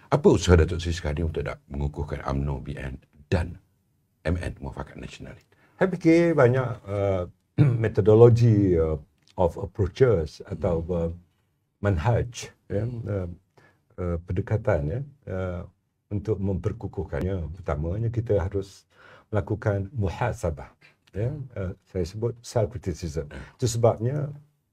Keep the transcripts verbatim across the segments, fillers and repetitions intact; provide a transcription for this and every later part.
Apa usaha Datuk Seri sekarang untuk nak mengukuhkan U M N O, B N dan M N, Muafakat Nasional? Saya fikir banyak uh, metodologi uh, of approaches atau uh, manhaj, ya, uh, uh, pendekatan, ya, uh, untuk memperkukuhkannya. Pertamanya kita harus melakukan muhasabah, ya, uh, saya sebut self criticism. Itu sebabnya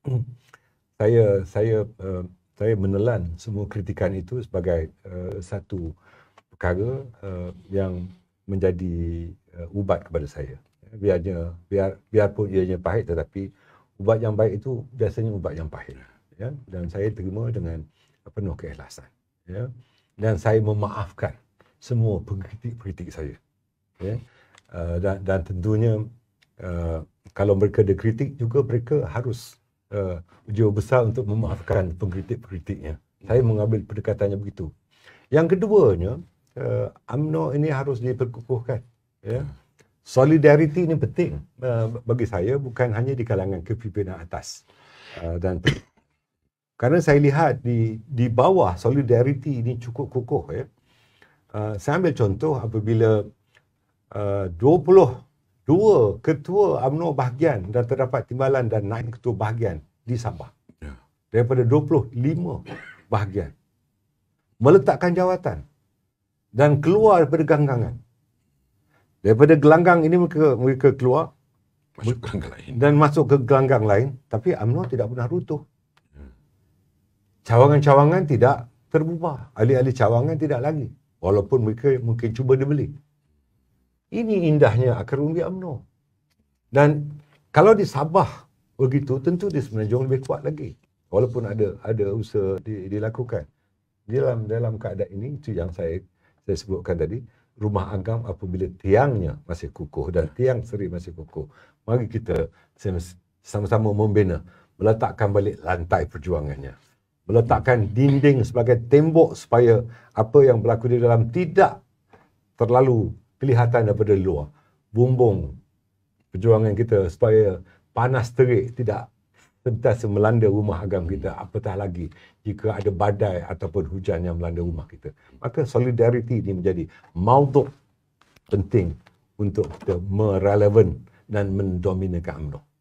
saya saya uh, saya menelan semua kritikan itu sebagai uh, satu perkara uh, yang menjadi uh, ubat kepada saya. Biarnya biar biarpun ianya pahit, tetapi ubat yang baik itu biasanya ubat yang pahit, ya. Dan saya terima dengan penuh keikhlasan, ya. Dan saya memaafkan semua pengkritik-pengkritik saya, ya. Uh, dan, dan tentunya uh, kalau mereka ada kritik juga, mereka harus uh, berjiwa besar untuk memaafkan pengkritik-pengkritiknya. Saya mengambil pendekatannya begitu. Yang keduanya, uh, U M N O ini harus diperkukuhkan, ya. Solidariti ini penting uh, bagi saya, bukan hanya di kalangan kepimpinan atas. Uh, dan kerana saya lihat di di bawah solidariti ini cukup kokoh, ya. Uh, saya ambil contoh apabila uh, dua puluh dua ketua U M N O bahagian dan terdapat timbalan dan naib ketua bahagian di Sabah. Ya. Daripada dua puluh lima bahagian meletakkan jawatan dan keluar daripada gelanggangan. Daripada gelanggang ini mereka, mereka keluar masuk gelanggang lain. Dan masuk ke gelanggang lain. Tapi U M N O tidak pernah runtuh. Cawangan-cawangan tidak terbubar. Ahli-ahli cawangan tidak lagi. Walaupun mereka mungkin cuba dibeli. Ini indahnya akar umbi U M N O. Dan kalau di Sabah begitu, tentu dia sebenarnya lebih kuat lagi. Walaupun ada ada usaha di, dilakukan. Dalam dalam keadaan ini, itu yang saya saya sebutkan tadi. Rumah agam apabila tiangnya masih kukuh dan tiang seri masih kukuh, mari kita sama-sama membina, meletakkan balik lantai perjuangannya, meletakkan dinding sebagai tembok supaya apa yang berlaku di dalam tidak terlalu kelihatan daripada luar. Bumbung perjuangan kita supaya panas terik tidak sentiasa melanda rumah agam kita, apatah lagi jika ada badai ataupun hujan yang melanda rumah kita. Maka solidariti ini menjadi maudhu' penting untuk kita merelevan dan mendominakan U M N O.